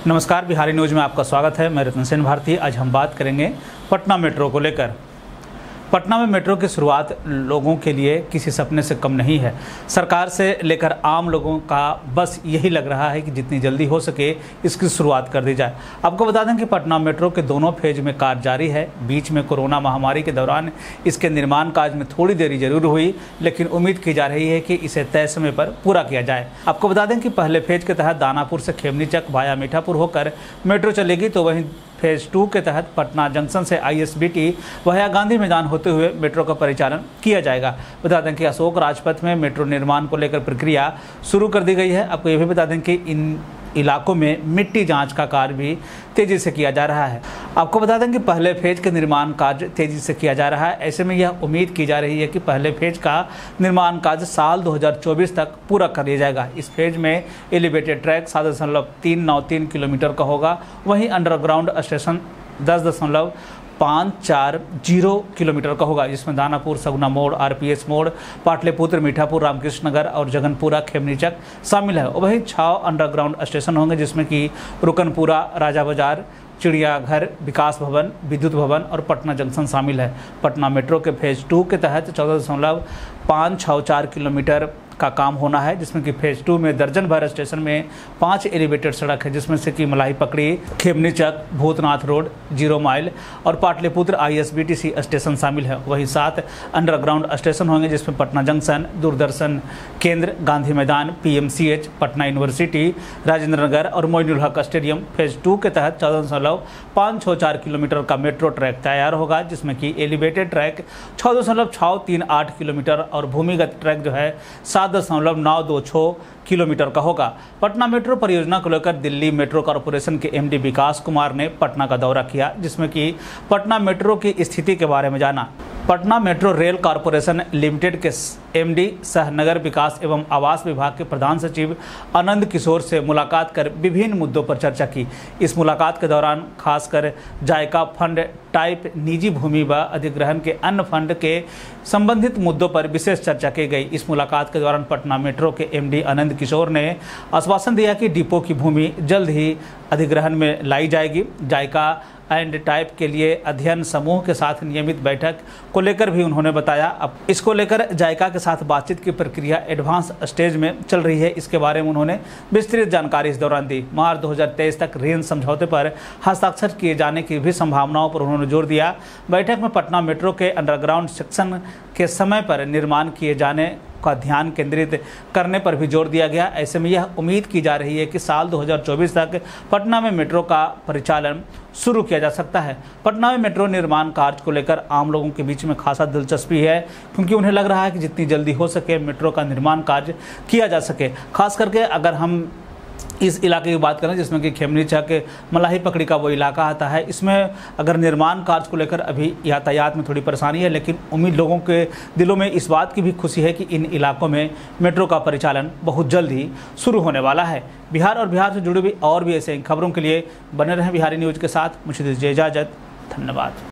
नमस्कार, बिहारी न्यूज़ में आपका स्वागत है। मैं रतन सेन भारती। आज हम बात करेंगे पटना मेट्रो को लेकर। पटना में मेट्रो की शुरुआत लोगों के लिए किसी सपने से कम नहीं है। सरकार से लेकर आम लोगों का बस यही लग रहा है कि जितनी जल्दी हो सके इसकी शुरुआत कर दी जाए। आपको बता दें कि पटना मेट्रो के दोनों फेज में कार्य जारी है। बीच में कोरोना महामारी के दौरान इसके निर्माण कार्य में थोड़ी देरी जरूर हुई, लेकिन उम्मीद की जा रही है कि इसे तय समय पर पूरा किया जाए। आपको बता दें कि पहले फेज के तहत दानापुर से खेमनीचक वाया मीठापुर होकर मेट्रो चलेगी, तो वहीं फेज 2 के तहत पटना जंक्शन से ISBT वाया गांधी मैदान होते हुए मेट्रो का परिचालन किया जाएगा। बता दें कि अशोक राजपथ में मेट्रो निर्माण को लेकर प्रक्रिया शुरू कर दी गई है। आपको ये भी बता दें कि इन इलाकों में मिट्टी जांच का कार्य भी तेजी से किया जा रहा है। आपको बता दें कि पहले फेज के निर्माण कार्य तेजी से किया जा रहा है। ऐसे में यह उम्मीद की जा रही है कि पहले फेज का निर्माण कार्य साल 2024 तक पूरा कर लिया जाएगा। इस फेज में एलिवेटेड ट्रैक 7.393 किलोमीटर का होगा। वहीं अंडरग्राउंड स्टेशन 10.540 किलोमीटर का होगा, जिसमें दानापुर, सगुना मोड़, RPS मोड़, पाटलिपुत्र, मीठापुर, रामकृष्ण नगर और जगनपुरा, खेमनीचक शामिल है। वहीं 6 अंडरग्राउंड स्टेशन होंगे, जिसमें कि रुकनपुरा, राजा बाजार, चिड़ियाघर, विकास भवन, विद्युत भवन और पटना जंक्शन शामिल है। पटना मेट्रो के फेज 2 के तहत 14.564 किलोमीटर का काम होना है, जिसमें कि फेज 2 में दर्जन भर स्टेशन में 5 एलिवेटेड सड़क है, जिसमें से कि मलाई पकड़ी, खेमनीचक, भूतनाथ रोड, 0 माइल और पाटलिपुत्र ISBTC स्टेशन शामिल है। वहीं 7 अंडरग्राउंड स्टेशन होंगे, जिसमें पटना जंक्शन, दूरदर्शन केंद्र, गांधी मैदान, PMCH, पटना यूनिवर्सिटी, राजेंद्र नगर और मोइनुल हक स्टेडियम। फेज 2 के तहत 14.564 किलोमीटर का मेट्रो ट्रैक तैयार होगा, जिसमें कि एलिवेटेड ट्रैक 14.638 किलोमीटर और भूमिगत ट्रैक जो है 7.926 किलोमीटर का होगा। पटना मेट्रो परियोजना को लेकर दिल्ली मेट्रो कॉरपोरेशन के MD विकास कुमार ने पटना का दौरा किया, जिसमें कि पटना मेट्रो की स्थिति के बारे में जाना। Patna metro rail corporation limited के MD सह नगर विकास एवं आवास विभाग के प्रधान सचिव आनंद किशोर से मुलाकात कर विभिन्न मुद्दों पर चर्चा की। इस मुलाकात के दौरान खासकर जायका फंड टाइप निजी भूमि व अधिग्रहण के अन्य फंड के संबंधित मुद्दों पर विशेष चर्चा की गई। इस मुलाकात के दौरान पटना मेट्रो के MD आनंद किशोर ने आश्वासन दिया कि डिपो की भूमि जल्द ही अधिग्रहण में लाई जाएगी। जायका एंड टाइप के लिए अध्ययन समूह के साथ नियमित बैठक को लेकर भी उन्होंने बताया। अब इसको लेकर जायका के साथ बातचीत की प्रक्रिया एडवांस स्टेज में चल रही है। इसके बारे में उन्होंने विस्तृत जानकारी इस दौरान दी। मार्च 2023 तक रेल समझौते पर हस्ताक्षर किए जाने की भी संभावनाओं पर उन्होंने जोर दिया। बैठक में पटना मेट्रो के अंडरग्राउंड सेक्शन के समय पर निर्माण किए जाने का ध्यान केंद्रित करने पर भी जोर दिया गया। ऐसे में यह उम्मीद की जा रही है कि साल 2024 तक पटना में मेट्रो का परिचालन शुरू किया जा सकता है। पटना में मेट्रो निर्माण कार्य को लेकर आम लोगों के बीच में खासा दिलचस्पी है, क्योंकि उन्हें लग रहा है कि जितनी जल्दी हो सके मेट्रो का निर्माण कार्य किया जा सके। खास करके अगर हम इस इलाके की बात करें, जिसमें कि खेमनीचक, मलाई पकड़ी का वो इलाका आता है, इसमें अगर निर्माण कार्य को लेकर अभी यातायात में थोड़ी परेशानी है, लेकिन उम्मीद लोगों के दिलों में इस बात की भी खुशी है कि इन इलाकों में मेट्रो का परिचालन बहुत जल्द ही शुरू होने वाला है। बिहार और बिहार से जुड़ी हुई और भी ऐसे खबरों के लिए बने रहें बिहारी न्यूज़ के साथ। मुझे दीजिए इजाज़त। धन्यवाद।